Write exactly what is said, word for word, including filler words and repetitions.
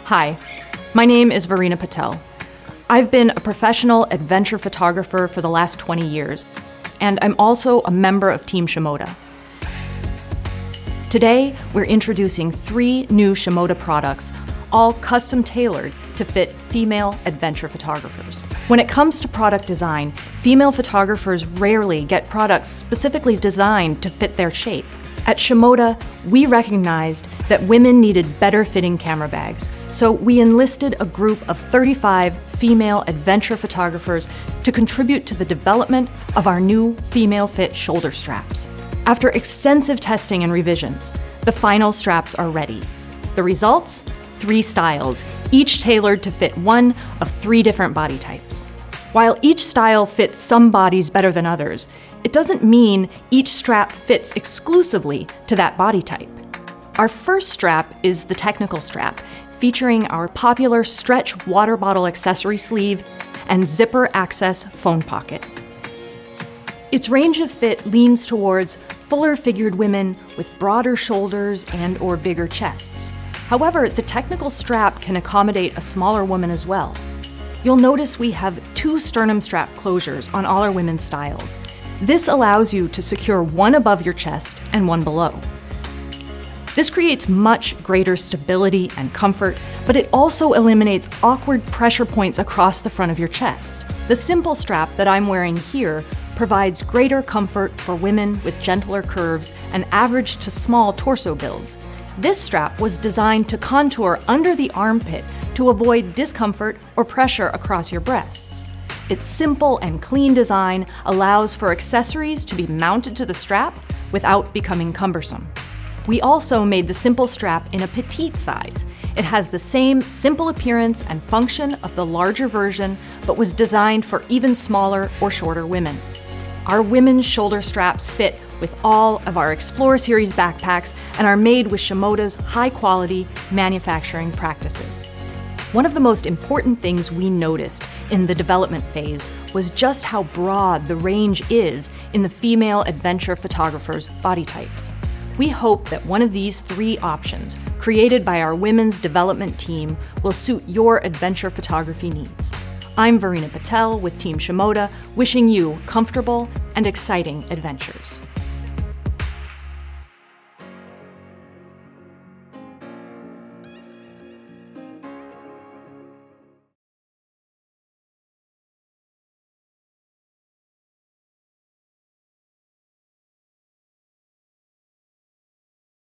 Hi, my name is Verena Patel. I've been a professional adventure photographer for the last twenty years, and I'm also a member of Team Shimoda. Today, we're introducing three new Shimoda products, all custom tailored to fit female adventure photographers. When it comes to product design, female photographers rarely get products specifically designed to fit their shape. At Shimoda, we recognized that women needed better fitting camera bags, so we enlisted a group of thirty-five female adventure photographers to contribute to the development of our new female fit shoulder straps. After extensive testing and revisions, the final straps are ready. The results? Three styles, each tailored to fit one of three different body types. While each style fits some bodies better than others, it doesn't mean each strap fits exclusively to that body type. Our first strap is the technical strap, featuring our popular stretch water bottle accessory sleeve and zipper access phone pocket. Its range of fit leans towards fuller figured women with broader shoulders and or bigger chests. However, the technical strap can accommodate a smaller woman as well. You'll notice we have two sternum strap closures on all our women's styles. This allows you to secure one above your chest and one below. This creates much greater stability and comfort, but it also eliminates awkward pressure points across the front of your chest. The simple strap that I'm wearing here provides greater comfort for women with gentler curves and average to small torso builds. This strap was designed to contour under the armpit to avoid discomfort or pressure across your breasts. Its simple and clean design allows for accessories to be mounted to the strap without becoming cumbersome. We also made the simple strap in a petite size. It has the same simple appearance and function of the larger version, but was designed for even smaller or shorter women. Our women's shoulder straps fit with all of our Explore Series backpacks and are made with Shimoda's high-quality manufacturing practices. One of the most important things we noticed in the development phase was just how broad the range is in the female adventure photographers' body types. We hope that one of these three options, created by our women's development team, will suit your adventure photography needs. I'm Verena Patel with Team Shimoda, wishing you comfortable and exciting adventures.